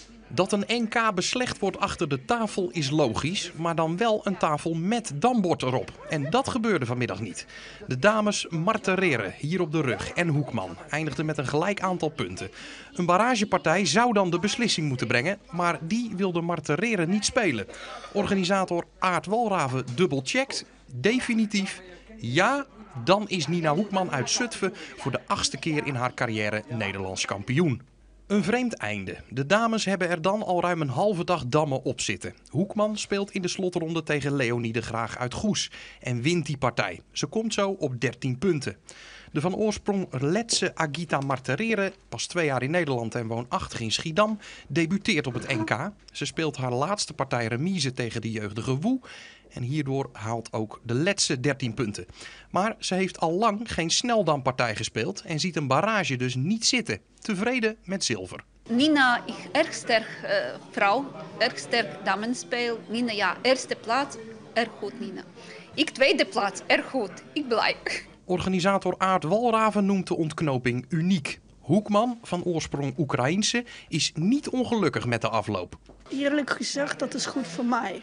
Dat een NK beslecht wordt achter de tafel is logisch, maar dan wel een tafel met dambord erop. En dat gebeurde vanmiddag niet. De dames Martereren, hier op de rug, en Hoekman eindigden met een gelijk aantal punten. Een barragepartij zou dan de beslissing moeten brengen, maar die wilde Martereren niet spelen. Organisator Aart Walraven dubbelcheckt, definitief, ja, dan is Nina Hoekman uit Zutphen voor de 8e keer in haar carrière Nederlands kampioen. Een vreemd einde. De dames hebben er dan al ruim een halve dag dammen op zitten. Hoekman speelt in de slotronde tegen Leonie de Graag uit Goes en wint die partij. Ze komt zo op 13 punten. De van oorsprong Letse Agita Martereren, pas 2 jaar in Nederland en woonachtig in Schiedam, debuteert op het NK. Ze speelt haar laatste partij remise tegen de jeugdige Woe. En hierdoor haalt ook de Letse 13 punten. Maar ze heeft al lang geen sneldampartij gespeeld en ziet een barrage dus niet zitten. Tevreden met zilver. Nina, ik erg sterk vrouw, erg sterk damenspel. Nina, ja, eerste plaats, erg goed Nina. Ik tweede plaats, erg goed. Ik blij. Organisator Aart Walraven noemt de ontknoping uniek. Hoekman, van oorsprong Oekraïense, is niet ongelukkig met de afloop. Eerlijk gezegd, dat is goed voor mij.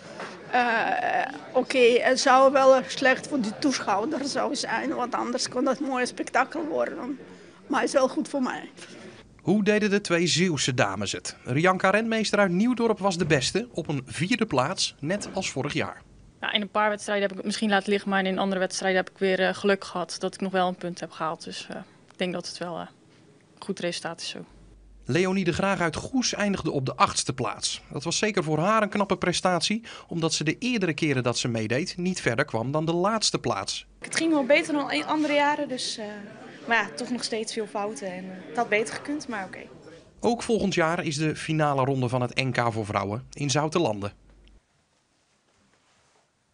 Oké, het zou wel slecht voor de toeschouwer zou zijn, want anders kon dat een mooi spektakel worden. Maar het is wel goed voor mij. Hoe deden de twee Zeeuwse dames het? Rianka Renmeester uit Nieuwdorp was de beste, op een 4e plaats, net als vorig jaar. Ja, in een paar wedstrijden heb ik het misschien laten liggen, maar in andere wedstrijden heb ik weer geluk gehad dat ik nog wel een punt heb gehaald. Dus ik denk dat het wel een goed resultaat is zo. Leonie de Graag uit Goes eindigde op de 8e plaats. Dat was zeker voor haar een knappe prestatie, omdat ze de eerdere keren dat ze meedeed niet verder kwam dan de laatste plaats. Het ging wel beter dan andere jaren, dus, maar ja, toch nog steeds veel fouten. En, het had beter gekund, maar oké. Ook volgend jaar is de finale ronde van het NK voor vrouwen in Zoutelanden.